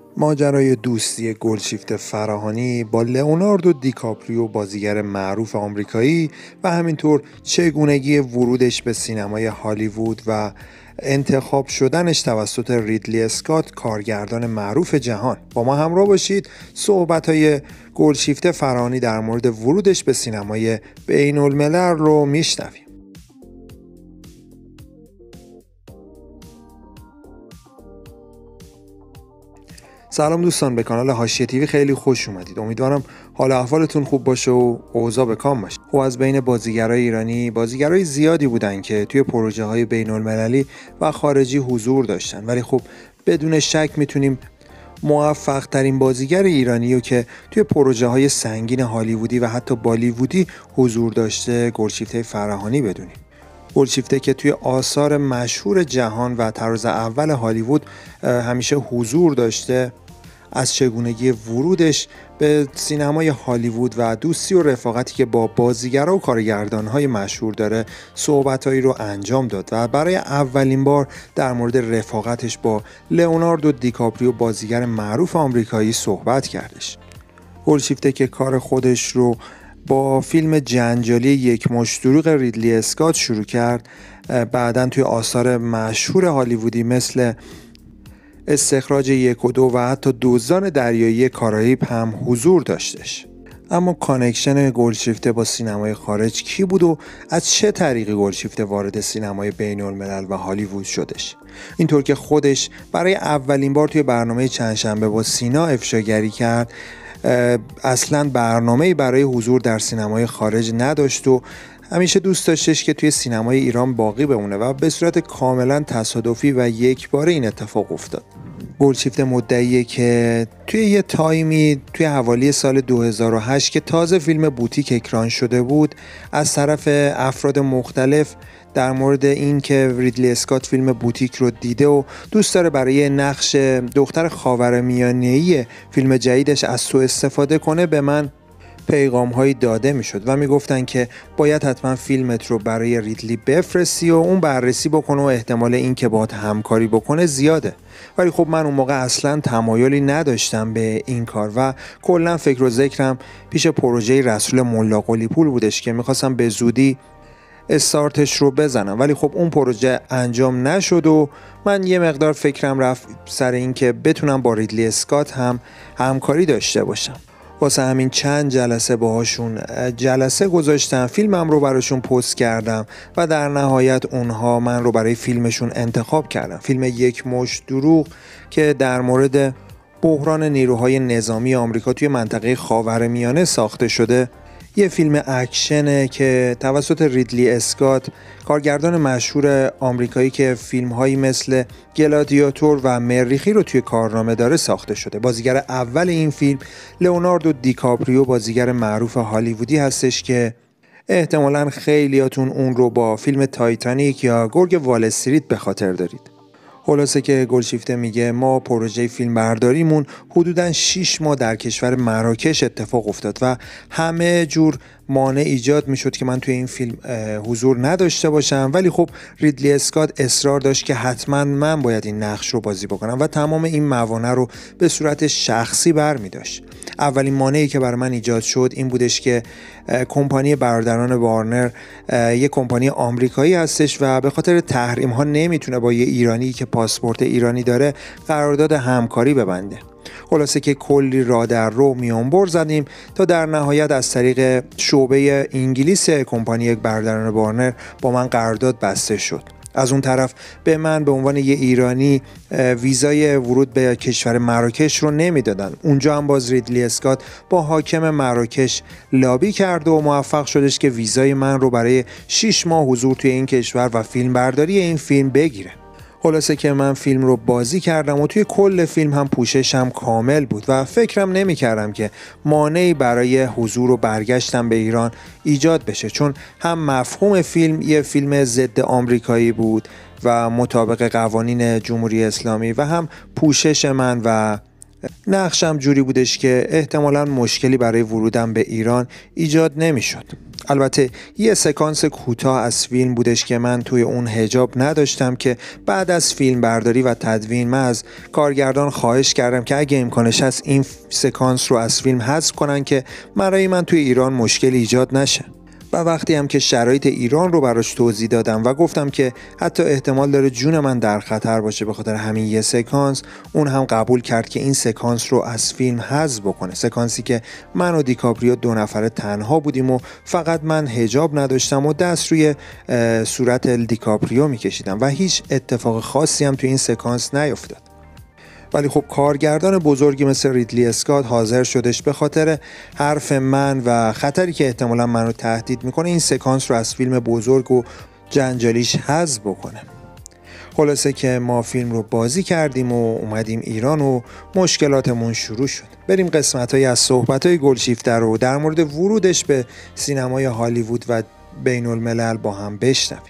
ماجرای دوستی گلدشیفت فراهانی با لئوناردو دیکاپریو، بازیگر معروف آمریکایی، و همینطور چگونگی ورودش به سینمای هالیوود و انتخاب شدنش توسط ریدلی اسکات، کارگردان معروف جهان. با ما همراه باشید، صحبت‌های گلدشیفت فراهانی در مورد ورودش به سینمای بین‌الملل رو میشنویم. سلام دوستان، به کانال حاشیه تیوی خیلی خوش اومدید. امیدوارم حال احوالتون خوب باشه و اوضاع به کام باشه. خب از بین بازیگرای ایرانی بازیگرای زیادی بودن که توی پروژه‌های بین‌المللی و خارجی حضور داشتن، ولی خب بدون شک میتونیم موفق ترین بازیگر ایرانی رو که توی پروژه‌های سنگین هالیوودی و حتی بالیوودی حضور داشته گلدشیفت فراهانی بدونیم. گلدشیفته که توی آثار مشهور جهان و طراز اول هالیوود همیشه حضور داشته، از چگونگی ورودش به سینمای هالیوود و دوستی و رفاقتی که با بازیگرها و کارگردانهای مشهور داره صحبتهایی رو انجام داد و برای اولین بار در مورد رفاقتش با لئوناردو دیکاپریو، بازیگر معروف آمریکایی، صحبت کردش. گلدشیفته که کار خودش رو با فیلم جنجالی یک مشت دروغ ریدلی اسکات شروع کرد، بعداً توی آثار مشهور هالیوودی مثل استخراج 1 و 2 و حتی دزدان دریایی کارائیب هم حضور داشتش. اما کانکشن گلدشیفته با سینمای خارج کی بود و از چه طریقی گلدشیفته وارد سینمای بین الملل و هالیوود شدش؟ اینطور که خودش برای اولین بار توی برنامه چند شنبه با سینا افشاگری کرد، اصلاً برنامه‌ای برای حضور در سینمای خارج نداشت و همیشه دوست داشتش که توی سینمای ایران باقی بمونه و به صورت کاملا تصادفی و یکباره این اتفاق افتاد. گلدشیفت مدعیه که توی یه تایمی توی حوالی سال 2008 که تازه فیلم بوتیک اکران شده بود، از طرف افراد مختلف در مورد این که ریدلی اسکات فیلم بوتیک رو دیده و دوست داره برای نقش دختر خاورمیانه‌ای فیلم جدیدش از سوء استفاده کنه، به من پیغام هایی داده می شد و می گفتن که باید حتما فیلمت رو برای ریدلی بفرستی و اون بررسی بکنه و احتمال این که باهات همکاری بکنه زیاده. ولی خب من اون موقع اصلا تمایلی نداشتم به این کار و کلا فکر و ذکرم پیش پروژه رسول ملا قلی پور بودش که میخواستم به زودی استارتش رو بزنم، ولی خب اون پروژه انجام نشد و من یه مقدار فکرم رفت سر این که بتونم با ریدلی اسکات هم همکاری داشته باشم. واسه همین چند جلسه باهاشون جلسه گذاشتم، فیلمم رو براشون پست کردم و در نهایت اونها من رو برای فیلمشون انتخاب کردم. فیلم یک مشت دروغ که در مورد بحران نیروهای نظامی آمریکا توی منطقه خاورمیانه ساخته شده، یه فیلم اکشنه که توسط ریدلی اسکات، کارگردان مشهور آمریکایی که فیلم‌هایی مثل گلادیاتور و مریخی رو توی کارنامه داره، ساخته شده. بازیگر اول این فیلم لئوناردو دیکاپریو، بازیگر معروف هالیوودی هستش که احتمالاً خیلیاتون اون رو با فیلم تایتانیک یا گرگ وال استریت به خاطر دارید. خلاصه که گلدشیفته میگه ما پروژه فیلم برداریمون حدوداً 6 ماه در کشور مراکش اتفاق افتاد و همه جور مانع ایجاد میشد که من توی این فیلم حضور نداشته باشم، ولی خب ریدلی اسکات اصرار داشت که حتما من باید این نقش رو بازی بکنم و تمام این موانع رو به صورت شخصی برمی‌داشت. اولین مانعی که برای من ایجاد شد این بودش که کمپانی برادران وارنر یک کمپانی آمریکایی هستش و به خاطر تحریم ها نمیتونه با یه ایرانی که پاسپورت ایرانی داره قرارداد همکاری ببنده. خلاصه که کلی راه در رو میانبر زدیم تا در نهایت از طریق شعبه انگلیس کمپانی برادران وارنر با من قرارداد بسته شد. از اون طرف به من به عنوان یه ایرانی ویزای ورود به کشور مراکش رو نمیدادن. اونجا هم باز ریدلی اسکات با حاکم مراکش لابی کرد و موفق شدش که ویزای من رو برای 6 ماه حضور توی این کشور و فیلم برداری این فیلم بگیره. خلاصه که من فیلم رو بازی کردم و توی کل فیلم هم پوششم کامل بود و فکرم نمی کردم که مانعی برای حضور و برگشتم به ایران ایجاد بشه، چون هم مفهوم فیلم یه فیلم ضد آمریکایی بود و مطابق قوانین جمهوری اسلامی و هم پوشش من و نقشم جوری بودش که احتمالاً مشکلی برای ورودم به ایران ایجاد نمیشد. البته یه سکانس کوتاه از فیلم بودش که من توی اون حجاب نداشتم که بعد از فیلم برداری و تدوین من از کارگردان خواهش کردم که اگه امکانش هست این سکانس رو از فیلم حذف کنن که برای من توی ایران مشکلی ایجاد نشه. و وقتی هم که شرایط ایران رو براش توضیح دادم و گفتم که حتی احتمال داره جون من در خطر باشه به خاطر همین یه سکانس، اون هم قبول کرد که این سکانس رو از فیلم حذف بکنه. سکانسی که من و دیکاپریو 2 نفره تنها بودیم و فقط من حجاب نداشتم و دست روی صورت دیکاپریو میکشیدم و هیچ اتفاق خاصی هم توی این سکانس نیفتاد. ولی خب کارگردان بزرگی مثل ریدلی اسکات حاضر شدش به خاطر حرف من و خطری که احتمالاً منو تهدید میکنه این سکانس رو از فیلم بزرگ و جنجالیش حذف بکنه. خلاصه که ما فیلم رو بازی کردیم و اومدیم ایران و مشکلاتمون شروع شد. بریم قسمت‌هایی از صحبت‌های گلشیفته رو در مورد ورودش به سینمای هالیوود و بین الملل با هم بشنویم.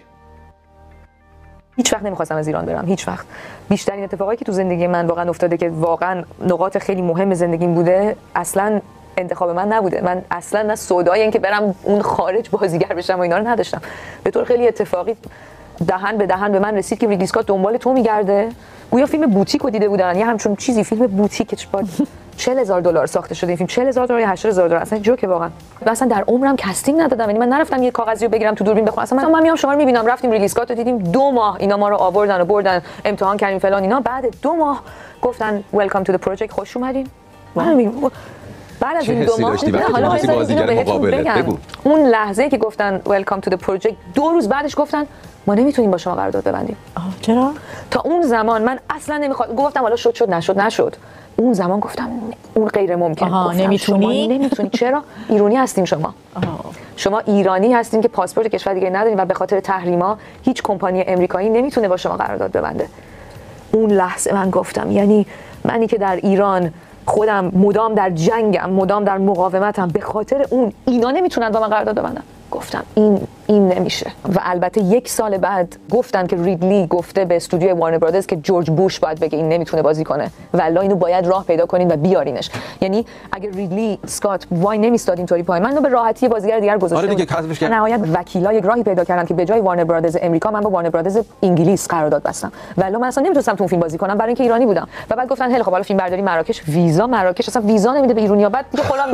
هیچ وقت نمیخواستم از ایران برم، هیچ وقت. بیشترین اتفاقایی که تو زندگی من واقعا افتاده که واقعا نقاط خیلی مهم زندگیم بوده اصلا انتخاب من نبوده. من اصلا نه سودای این که برم اون خارج بازیگر بشم و اینا رو نداشتم. به طور خیلی اتفاقی دهن به دهن به من رسید که ریدلی اسکات دنبال تو میگرده. گویا فیلم بوتیک رو دیده بودن، یه همچون چیزی، فیلم بوتیک با $40,000 ساخته شده. این فیلم $40,000 یا $80,000 اصلا جوکه واقعا. من اصلا در عمرم کاستینگ ندادم، یعنی من نرفتم یه کاغذی رو بگیرم تو دوربین بخونم. اصلا من میام شما رو میبینم، رفتیم ریدلی اسکات رو دیدیم 2 ماه اینا ما رو آوردن و بردن امتحان کردیم فلان اینا. بعد 2 ماه گفتن ویلکام تو دی پروژکت، خوش اومدین. بعد از این 2 ماه حالا بازیگر مقابله بگو. اون لحظه که گفتن ویلکام تو دی پروژکت 2 روز بعدش گفتن ما نمیتونیم با شما قرارداد ببندیم. چرا؟ تا اون زمان من اصلا نمیخواد، گفتم حالا شد نشد. اون زمان گفتم اون غیر ممکنه. نمیتونی. چرا؟ ایرانی هستیم شما. شما ایرانی هستین که پاسپورت کشور دیگه ندارین و به خاطر تحریما هیچ کمپانی امریکایی نمیتونه با شما قرارداد ببنده. اون لحظه من گفتم یعنی منی که در ایران خودم مدام در جنگم، مدام در مقاومتم، به خاطر اون اینا نمیتونن با من قرارداد ببندن. گفتم این نمیشه. و البته 1 سال بعد گفتن که ریدلی گفته به استودیو وارنر برادرز که جورج بوش باید بگه این نمیتونه بازی کنه، والا اینو باید راه پیدا کنین و بیارینش. یعنی اگه ریدلی اسکات وای نمیستاد اینطوری پای من به راحتی بازیگر دیگر گذاشته. آره دیگه کسبش کرد. نهایت وکیلا یک راهی پیدا کردن که به جای وارنر برادرز امریکا من با وارنر برادرز انگلیس قرارداد بستم. والا من اصلا نمیتونستم تو اون فیلم بازی کنم برای اینکه ایرانی بودم. و بعد گفتن خیلی خب حالا فیلم برداری مراکش، مراکش اصلا ویزا نمیده به ایرانیا. بعد دیگه خودم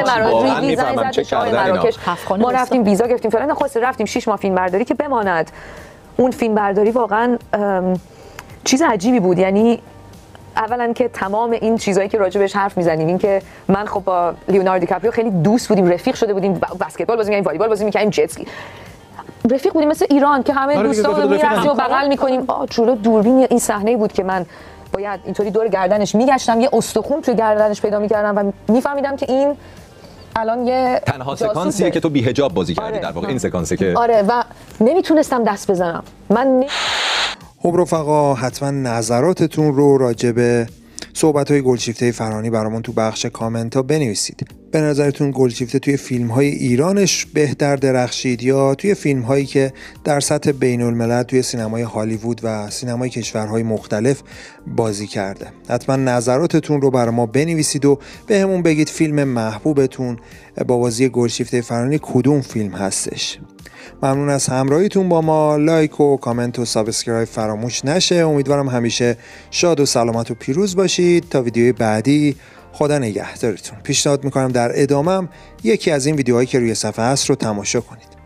مراکش ما رفتیم ویزا گرفتیم فلان. رفتیم 6 ماه فیلم برداری که بماند. اون فیلم برداری واقعا چیز عجیبی بود. یعنی اولا که تمام این چیزایی که راجبش حرف میزنیم، این که من خب با لیوناردو دیکاپریو خیلی دوست بودیم، رفیق شده بودیم، بسکتبال بازی می‌کردیم، والیبال بازی می‌کردیم، جت اسکی رفیق بودیم مثل ایران که همه دوستان میرفتیم و بغل می‌کنیم. جلو دوربین این صحنه بود که من باید اینطوری دور گردنش میگشتم، یه استخوان توی گردنش پیدا می‌کردم و می‌فهمیدم که این الان یه تنها سکانسیه که تو بی حجاب بازی کردی. در واقع این سکانسه که و نمیتونستم دست بزنم. خب رفقا حتما نظراتتون رو راجع به صحبت‌های گلشیفته فرهانی برامون تو بخش کامنت ها بنویسید. به نظرتون گلشیفته توی فیلم‌های ایرانش بهتر درخشید یا توی فیلم‌هایی که در سطح بین‌الملل توی سینمای هالیوود و سینمای کشورهای مختلف بازی کرده؟ حتما نظراتتون رو برای ما بنویسید و بهمون بگید فیلم محبوبتون با بازی گلشیفته فرهانی کدوم فیلم هستش. ممنون از همراهیتون با ما. لایک و کامنت و سابسکرایب فراموش نشه. امیدوارم همیشه شاد و سلامت و پیروز باشید. تا ویدیوی بعدی خدا نگهدارتون. پیشنهاد میکنم در ادامم یکی از این ویدیوهایی که روی صفحه هست رو تماشا کنید.